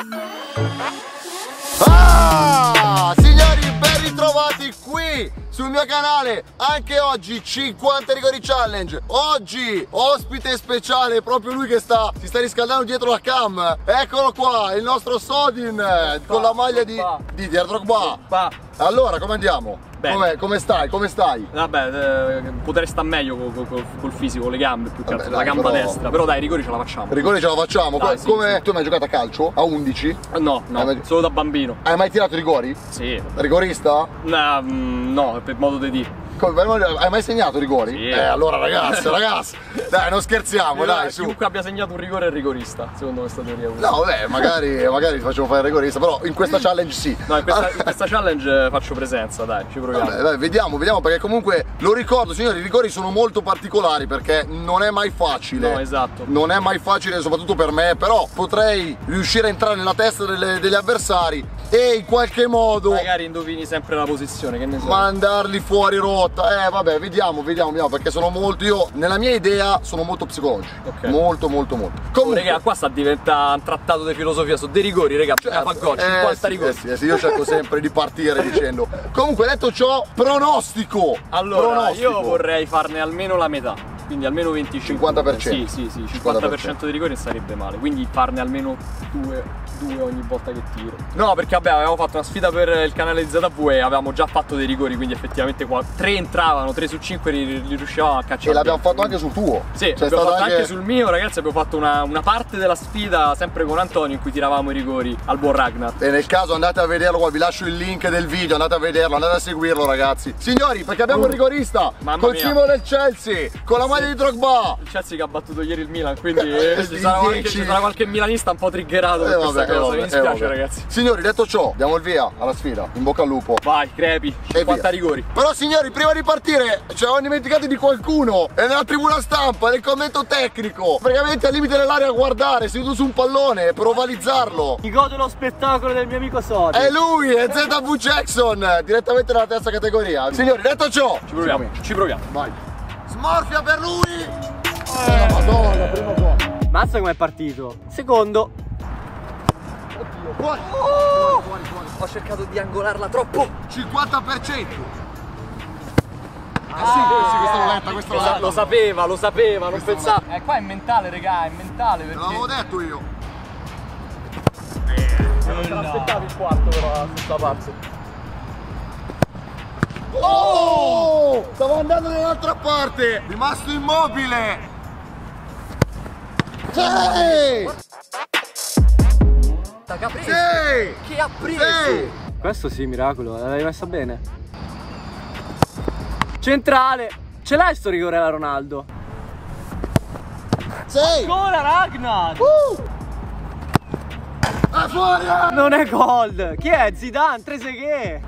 Signori, ben ritrovati qui sul mio canale. Anche oggi 50 rigori challenge. Oggi ospite speciale, proprio lui che si sta riscaldando dietro la cam. Eccolo qua, il nostro Sodin con la maglia di Drogba. Allora, come andiamo? Come stai? Come stai? Vabbè, potrei stare meglio col fisico, con le gambe, più che altro, la gamba destra. Però dai, i rigori ce la facciamo. Rigori ce la facciamo? Dai, Tu hai sì. mai giocato a calcio? A 11? No, solo da bambino. Hai mai tirato i rigori? Sì. Rigorista? No, per modo di dire. Hai mai segnato rigori? Sì. Allora ragazzi, dai, non scherziamo, dai, su. Chiunque abbia segnato un rigore è rigorista, secondo questa teoria. No, vabbè, magari ti facciamo fare il rigorista, però in questa challenge sì. No, in questa challenge faccio presenza, dai, ci proviamo. Vabbè, dai, vediamo, perché comunque lo ricordo, signori, i rigori sono molto particolari perché non è mai facile. No, esatto. Non è mai facile, soprattutto per me, però potrei riuscire a entrare nella testa degli avversari e in qualche modo magari indovini sempre la posizione, che ne so. Mandarli fuori rotta. Vabbè, vediamo, perché sono molto, io nella mia idea sono molto psicologico. Ok. Molto. Comunque, raga, qua sta diventando un trattato di filosofia, sono dei rigori, raga, fa gol, 50 rigori. Sì, io cerco sempre di partire dicendo. Comunque, detto ciò, pronostico. Allora, io vorrei farne almeno la metà, quindi almeno 25. 50%. Sì, 50% di rigori non sarebbe male, quindi farne almeno due ogni volta che tiro. No, perché vabbè, avevamo fatto una sfida per il canale di ZV e avevamo già fatto dei rigori, quindi effettivamente 3 entravano, 3 su 5 li riuscivamo a cacciare. E l'abbiamo fatto anche sul tuo. Sì, abbiamo fatto anche sul mio, ragazzi. Abbiamo fatto una parte della sfida sempre con Antonio in cui tiravamo i rigori al buon Ragnar. E nel caso andate a vederlo qua, vi lascio il link del video, andate a vederlo, andate a seguirlo, ragazzi. Signori, perché abbiamo un rigorista col simbolo del Chelsea, con la maglia di Drogba. Il Chelsea che ha battuto ieri il Milan, quindi ci sarà qualche milanista un po' triggerato per questa cosa. Mi dispiace, ragazzi. Signori, detto ciò, diamo il via alla sfida. In bocca al lupo. Vai, crepi, 50 rigori. Però signori, prima di partire ci eravamo dimenticati di qualcuno. È nella tribuna stampa, nel commento tecnico, praticamente al limite dell'area a guardare, seduto su un pallone per ovalizzarlo. Mi godo lo spettacolo del mio amico Sodi. È lui, è ZV Jackson, direttamente nella terza categoria. Signori, detto ciò, ci proviamo. Vai. Smorfia per lui. Madonna, prima gol. Mazza com'è partito. Secondo. Fuori. Ho cercato di angolarla troppo. 50%. Sì, questa l'ho letta, questa l'ho letta. Lo sapeva, non pensava. Qua è mentale, raga, è mentale perché. Te l'avevo detto io. Non te l'aspettavi il quarto però la stessa parte. Oh! Stavo andando dall'altra parte. Rimasto immobile. Sì! Che ha preso? Sì! Che ha preso? Sì! Questo sì, miracolo, l'hai messa bene. Centrale. Ce l'hai sto rigore alla Ronaldo? Sì! Ancora Ragnar! È fuori! Non è gol! Chi è? Zidane, Trezeguet!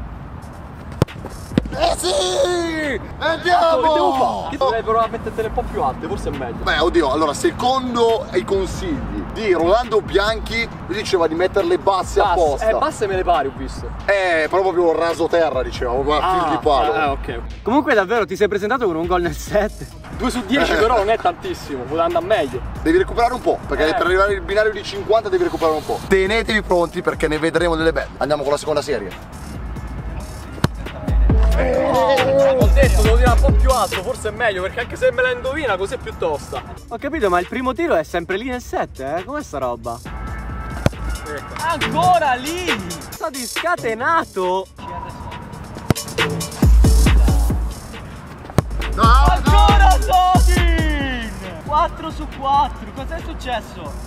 Sì! Andiamo! Dovrei provare a mettertele un po' più alte, forse è meglio. Beh, oddio, allora, secondo i consigli di Rolando Bianchi, lui diceva di metterle basse apposta. Basse me le pari, ho visto. Proprio raso terra, diceva, fil di palo. Ok. Comunque davvero ti sei presentato con un gol nel set? 2 su 10 però non è tantissimo, poteva andare meglio. Devi recuperare un po', perché per arrivare al binario di 50 devi recuperare un po'. Tenetevi pronti perché ne vedremo delle belle. Andiamo con la seconda serie. Ho detto devo tirare un po' più alto, forse è meglio, perché anche se me la indovina così è più tosta. Ho capito, ma il primo tiro è sempre lì nel set, eh? Com'è sta roba? Ecco. Ancora lì! Sto discatenato! No, Ancora Sodin! 4 su 4, cos'è successo?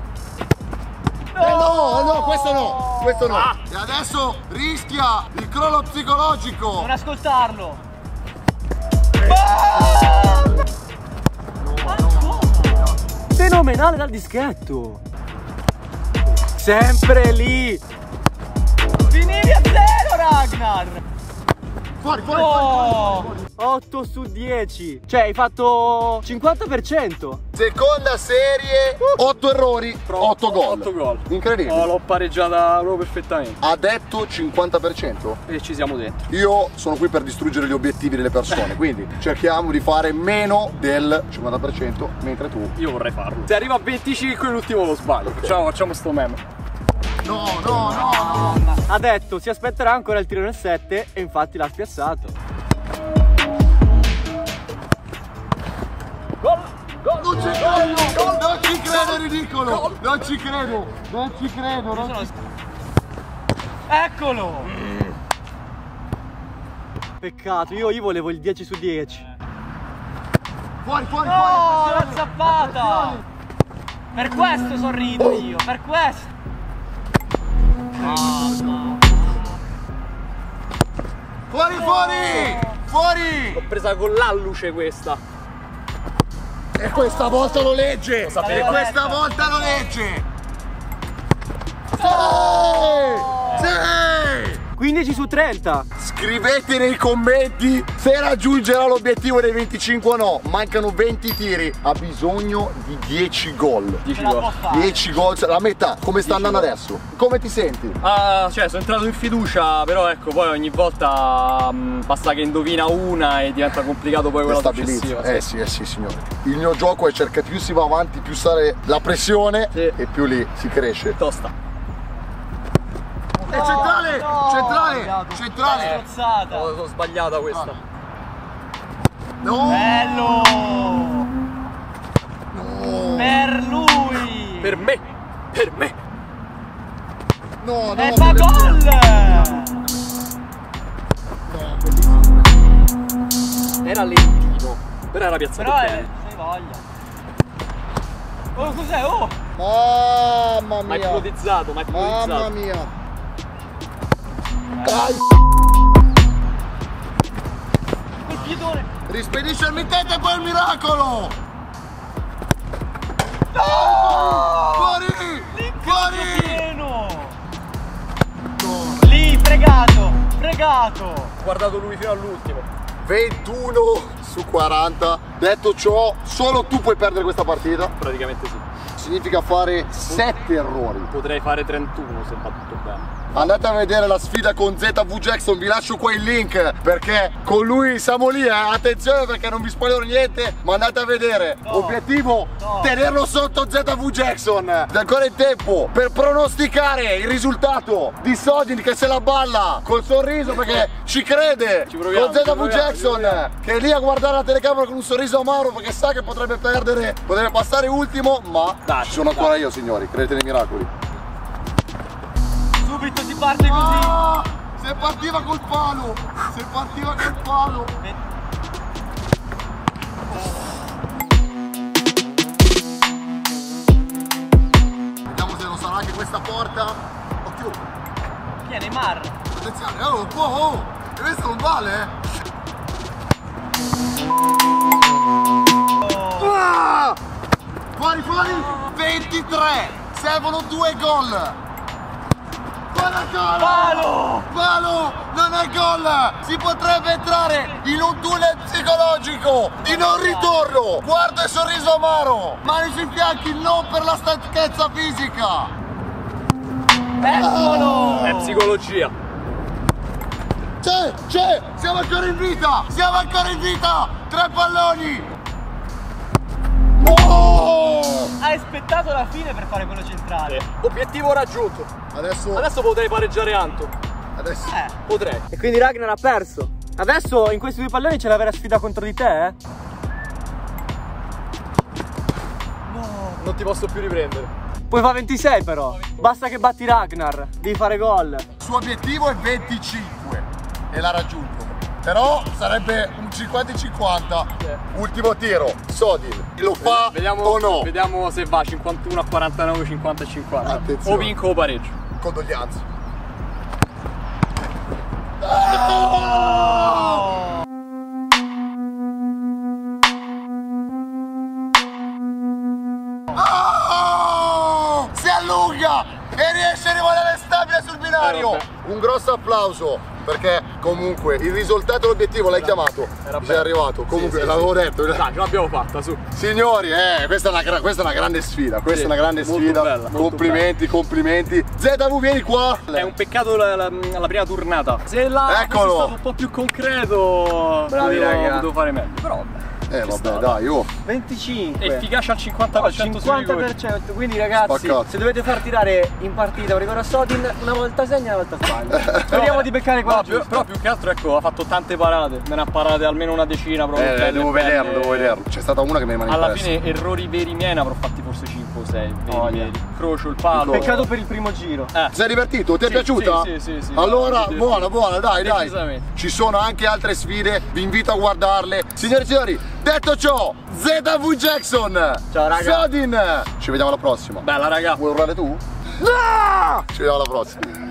no, questo no. E adesso rischia il crollo psicologico. Non ascoltarlo! Fenomenale dal dischetto! Sempre lì! Finivi a 0, Ragnar! Fuori. 8 su 10! Cioè hai fatto 50%! Seconda serie, 8 errori, 8 gol. 8 gol. Incredibile. L'ho pareggiata proprio perfettamente. Ha detto 50%. E ci siamo dentro. Io sono qui per distruggere gli obiettivi delle persone, quindi cerchiamo di fare meno del 50%, mentre tu... Io vorrei farlo. Se arriva a 25 l'ultimo lo sbaglio. Okay. Facciamo sto meme. No. Ha detto si aspetterà ancora il tiro nel 7 e infatti l'ha spiazzato. Non ci credo! Non ci credo, è ridicolo! Non ci credo! Eccolo! Peccato, io volevo il 10 su 10. Fuori! No, l'ha zappata! Per questo sorrido io, per questo! No. Fuori! L'ho presa con l'alluce questa. E questa volta lo legge! sapevo. E questa volta lo legge! Sì! 15 su 30. Scrivete nei commenti se raggiungerà l'obiettivo dei 25 o no. Mancano 20 tiri, ha bisogno di 10 gol. 10 Ce la può gol. fare. 10 gol, la metà. Come sta andando gol. adesso? Come ti senti? Cioè sono entrato in fiducia, però ecco, poi ogni volta basta che indovina una e diventa complicato poi quella successiva. Sì, signore. Il mio gioco è cercare più si va avanti, più sale la pressione e più lì si cresce. Tosta. È centrale! Strozzata. Ho sbagliata questa. No! Bello! No! Per lui! Per me! No! E fa gol! Era lentino, però era piazzato Però bene. sei voglia. Oh, cos'è? Oh! Mamma Ma è mia! ipotizzato. Mamma mia! Dai! Quel piedone! Rispedisce il mittente e poi il miracolo! Fuori! Pieno! Lì, fregato! Ho guardato lui fino all'ultimo. 21 su 40. Detto ciò, solo tu puoi perdere questa partita. Praticamente sì. Significa fare 7 errori. Potrei fare 31 se va tutto bene. Andate a vedere la sfida con ZV Jackson, vi lascio qua il link perché con lui siamo lì, attenzione perché non vi spoilerò niente, ma andate a vedere. Obiettivo, tenerlo sotto ZV Jackson. C'è ancora il tempo per pronosticare il risultato di Sodin che se la balla col sorriso perché ci crede. Con ZV Jackson che è lì a guardare la telecamera con un sorriso amaro perché sa che potrebbe perdere, potrebbe passare ultimo, ma ci sono ancora io, signori, credete nei miracoli. Subito si parte così! Se partiva col palo! Vediamo se lo sarà anche questa porta. Occhio! Chi è Neymar? Attenzione, oh! E questo non vale, Ah! Fuori! 23! Servono 2 gol! Palo! Non è gol! Si potrebbe entrare in un tunnel psicologico di non ritorno! Guarda il sorriso amaro! Mani sui fianchi, non per la stanchezza fisica! Eccolo! È psicologia. C'è! Siamo ancora in vita! 3 palloni! No! Hai aspettato la fine per fare quello centrale. Obiettivo raggiunto. Adesso potrei pareggiare Anto. Potrei. E quindi Ragnar ha perso. Adesso in questi 2 palloni c'è la vera sfida contro di te, Non ti posso più riprendere. Poi fa 26 però. Basta che batti Ragnar, devi fare gol. Il suo obiettivo è 25 e l'ha raggiunto. Però sarebbe un 50-50. Ultimo tiro, Sodin lo fa o no? Vediamo se va 51 a 49, 50 a 50. Attenzione. O vinco o pareggio. Condoglianze. Si allunga e riesce a rimanere stabile sul binario. Un grosso applauso perché comunque il risultato e l'obiettivo l'hai chiamato. Sei arrivato. Comunque l'avevo detto. Dai, ce l'abbiamo fatta, su. Signori, questa è una grande sfida. Questa è una grande sfida. Bella, complimenti. ZV, vieni qua. È un peccato la prima turnata. Se là fosse stato un po' più concreto, Bravi, raga. potevo fare meglio. Però vabbè. vabbè, dai, oh. 25. Efficacia al 50% sui rigori. 50%, quindi ragazzi, Spaccato. se dovete far tirare in partita un rigore a Sodin, una volta segna, una volta sbaglia. Speriamo di beccare quella giusta. Però più che altro, ecco, ha fatto tante parate. Me ne ha parate almeno una decina proprio. Devo vederlo. C'è stata una che mi rimane Alla impressa. fine errori veri miei ne avrò fatti forse 5 o 6. Voglia. Crocio il palo. Peccato per il primo giro. Ti sei divertito? Ti è piaciuta? Sì. Allora, Sì. buona, dai. Decisamente. Ci sono anche altre sfide, vi invito a guardarle. Signori e signori, detto ciò, ZV Jackson. Ciao, raga. Sodin. Ci vediamo alla prossima. Bella raga. Vuoi urlare tu? No! Ci vediamo alla prossima.